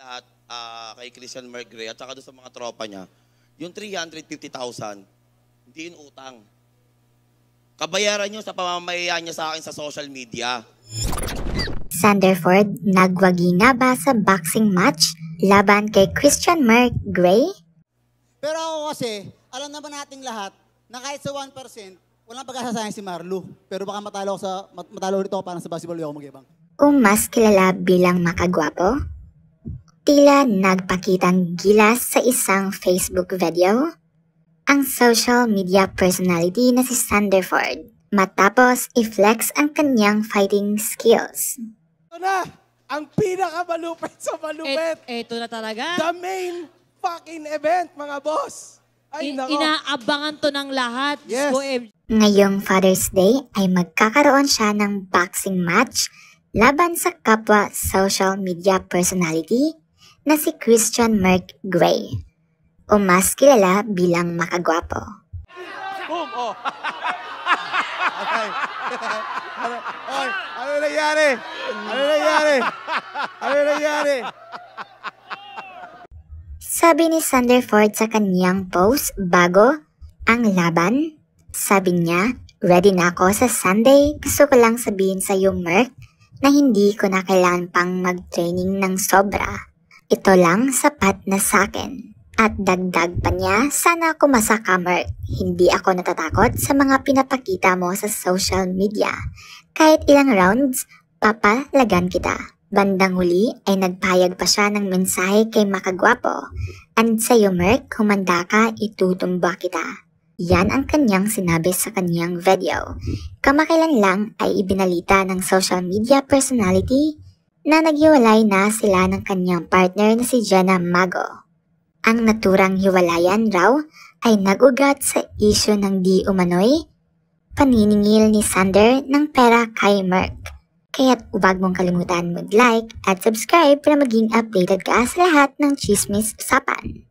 lahat, kay Christian Merck Gray at saka doon sa mga tropa niya, yung 350,000, hindi yun utang. Kabayaran nyo sa pamamayaan niya sa akin sa social media. Xander nagwagi na ba sa boxing match laban kay Christian Merck Gray? Pero ako kasi, alam naman nating lahat na kahit sa 1%, walang pagkasasayang si Marlo. Pero baka matalo ulit ako parang sa basketball, ako mag-ibang. Kung mas kilala bilang Makagwapo, tila nagpakitang gilas sa isang Facebook video ang social media personality na si Xander matapos i-flex ang kanyang fighting skills. Ito na! Ang pinakamalupit sa malupit! Ito na talaga. The main fucking event, mga boss! Ay, nako. Inaabangan to ng lahat. Yes. Ngayong Father's Day ay magkakaroon siya ng boxing match laban sa kapwa social media personality na si Christian Merck Gray, o mas kilala bilang Makagwapo. Boom! Oh! Okay. Oy, ano nangyari? Ano nangyari? Ano nangyari? Sabi ni Xander sa kanyang post bago ang laban, sabi niya, ready na ako sa Sunday, gusto ko lang sabihin sa iyo Merck na hindi ko na kailangan pang mag-training ng sobra. Ito lang sapat na sa akin. At dagdag pa niya, sana kumasa ka Merck. Hindi ako natatakot sa mga pinapakita mo sa social media. Kahit ilang rounds, papalagan kita. Bandang huli ay nagpayag pa siya ng mensahe kay Makagwapo. And sa'yo Merck, humanda ka, itutumba kita. Yan ang kanyang sinabi sa kanyang video. Kamakailan lang ay ibinalita ng social media personality na naghiwalay na sila ng kanyang partner na si Jenna Mago. Ang naturang hiwalayan raw ay nag-ugat sa isyu ng di umano'y paniningil ni Xander ng pera kay Merck. Kaya't huwag mong kalimutan mag-like at subscribe para maging updated ka sa lahat ng chismis usapan.